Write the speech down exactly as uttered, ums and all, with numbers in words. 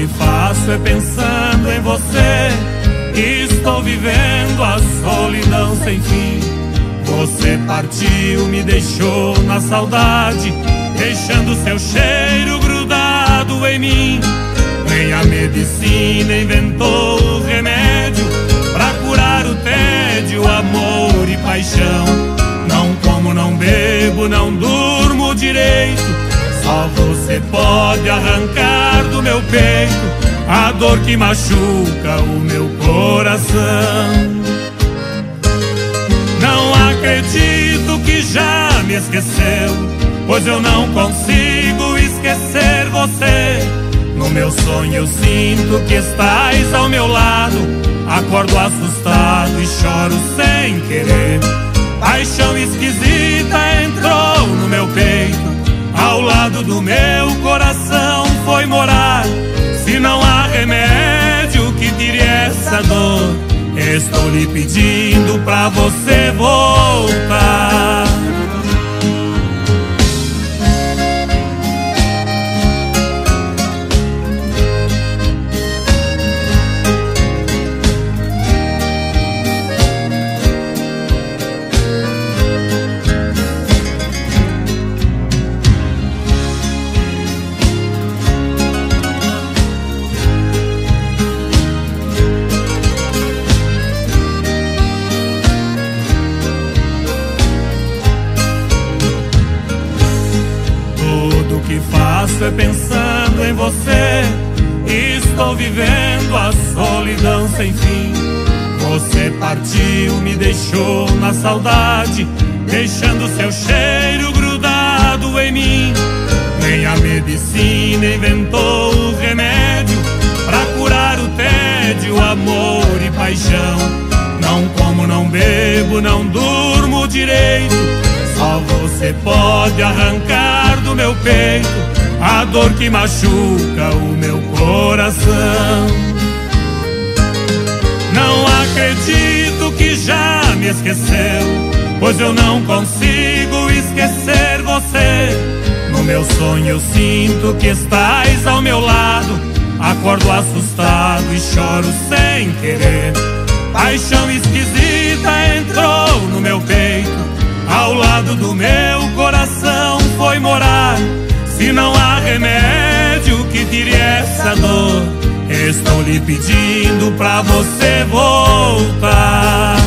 que faço é pensando em você. Estou vivendo a solidão sem fim. Você partiu, me deixou na saudade, deixando seu cheiro grudado em mim. Nem a medicina inventou o remédio pra curar o tédio, amor e paixão. Não como, não bebo, não durmo direito. Só você pode arrancar do meu peito a dor que machuca o meu coração. Não acredito que já me esqueceu, pois eu não consigo esquecer você. No meu sonho eu sinto que estás ao meu lado. Acordo assustado e choro sem querer. Paixão esquisita entrou no meu peito, ao lado do meu coração foi morar. Se não há remédio que tire essa dor, estou lhe pedindo pra você voltar. Tudo que faço é pensando em você. Estou vivendo a solidão sem fim. Você partiu, me deixou na saudade, deixando seu cheiro grudado em mim. Nem a medicina inventou o remédio pra curar o tédio, amor e paixão. Não como, não bebo, não durmo direito. Só você pode arrancar do meu peito a dor que machuca o meu coração. Não acredito que já me esqueceu, pois eu não consigo esquecer você. No meu sonho eu sinto que estás ao meu lado. Acordo assustado e choro sem querer. Paixão esquisita entrou no meu peito, ao lado do meu coração foi morar. Se não há remédio que tire essa dor, estou lhe pedindo pra você voltar.